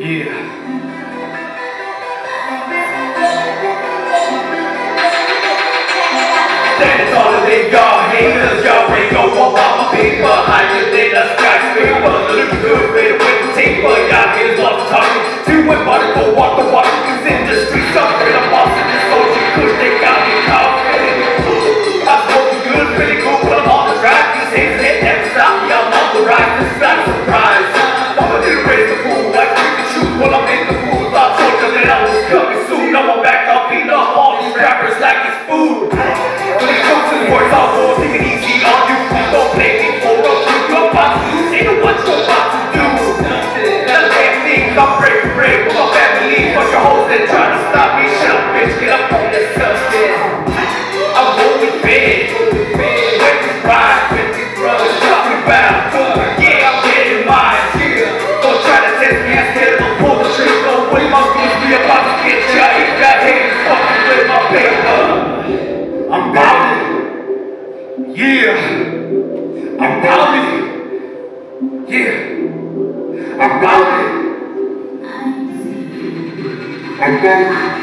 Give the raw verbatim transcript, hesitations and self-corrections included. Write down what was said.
Standing taller than y'all haters, y'all ain't gon' walk off my paper. Higher than a skyscraper, look good with with the taper. Y'all haters love talking, two and body go walk the walk. Cause in the streets I'm afraid I'm boss in this social, cause they got me confident. I'm smoking good, pretty cool, but I'm on the drive. These haters hit never stop me, I'm on the ride. This is not a surprise. I'ma do the raise the fool, like we can choose while I'm in the food. I told you that I was coming soon. Now I'm back up, beating up all these rappers like it's food. Words all war, take it easy on you. Don't play me for a fool. You're about to lose, ain't know what you're about to do. None of damn things, I'm breaking bread with my family. Bunch of hoes that try to stop me. Shut up, bitch, get up on this substance. I'm rolling big. With this ride, with these brothers talking about. Yeah, I'm getting mine. Don't try to test me, I'm scared of a pull the trigger. Don't wait my goose, we about to get ya. If got haters fucking with my paper, I'm bound. Yeah, I'm about it. Yeah, I'm about it. I'm about it.